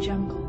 Jungle.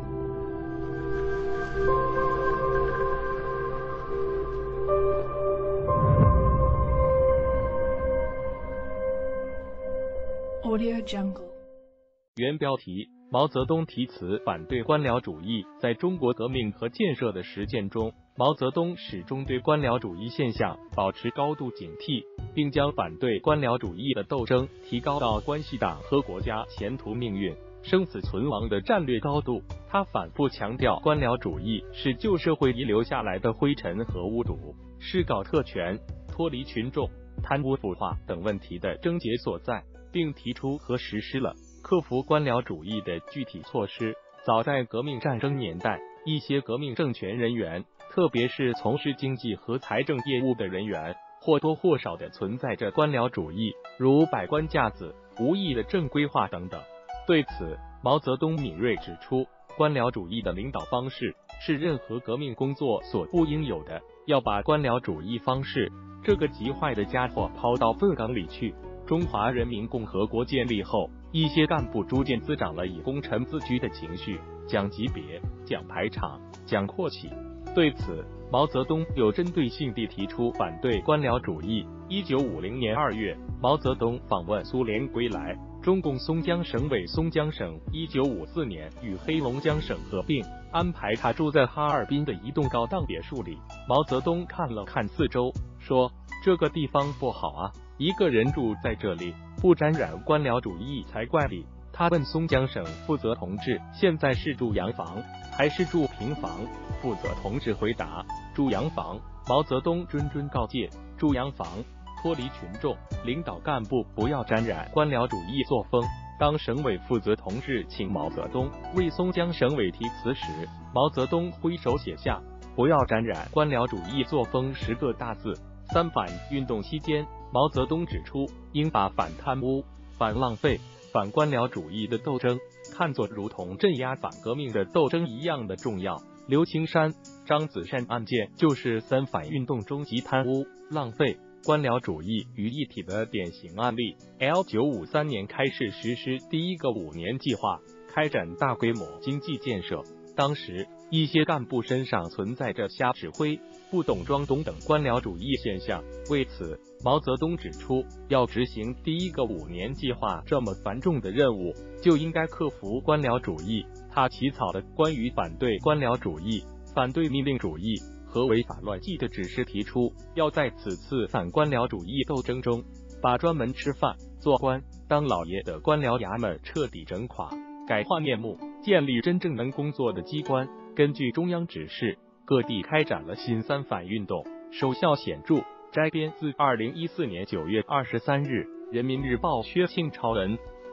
Audio Jungle. 原标题：毛泽东题词反对官僚主义。在中国革命和建设的实践中，毛泽东始终对官僚主义现象保持高度警惕，并将反对官僚主义的斗争提高到关系党和国家前途命运、生死存亡的战略高度。他反复强调，官僚主义是旧社会遗留下来的灰尘和污浊，是搞特权、脱离群众、贪污腐化等问题的症结所在，并提出和实施了克服官僚主义的具体措施。早在革命战争年代，一些革命政权人员，特别是从事经济和财政业务的人员，或多或少的存在着官僚主义，如百官架子、无意的正规化等等。对此，毛泽东敏锐指出，官僚主义的领导方式是任何革命工作所不应有的，要把官僚主义方式这个极坏的家伙抛到粪缸里去。中华人民共和国建立后，一些干部逐渐滋长了以功臣自居的情绪，讲级别、讲排场、讲阔气。对此，毛泽东有针对性地提出反对官僚主义。1950年2月，毛泽东访问苏联归来，中共松江省委松江省1954年与黑龙江省合并，安排他住在哈尔滨的一栋高档别墅里。毛泽东看了看四周，说：“这个地方不好啊，一个人住在这里，不沾染官僚主义才怪哩。”他问松江省负责同志：“现在是住洋房还是住平房？”负责同志回答：“住洋房。”毛泽东谆谆告诫：“住洋房，脱离群众，领导干部不要沾染官僚主义作风。”当省委负责同志请毛泽东为松江省委题词时，毛泽东挥手写下“不要沾染官僚主义作风”10个大字。三反运动期间，毛泽东指出，应把反贪污、反浪费、反官僚主义的斗争看作如同镇压反革命的斗争一样的重要。刘青山、张子善案件就是三反运动中集贪污、浪费、官僚主义于一体的典型案例。1953年开始实施第一个5年计划，开展大规模经济建设。当时，一些干部身上存在着瞎指挥、不懂装懂等官僚主义现象。为此，毛泽东指出，要执行第一个5年计划这么繁重的任务，就应该克服官僚主义。他起草的关于反对官僚主义、反对命令主义和违法乱纪的指示提出，要在此次反官僚主义斗争中，把专门吃饭、做官、当老爷的官僚衙门彻底整垮，改换面目，建立真正能工作的机关。根据中央指示，各地开展了新三反运动，收效显著。摘编自2014年9月23日《人民日报》薛庆超文。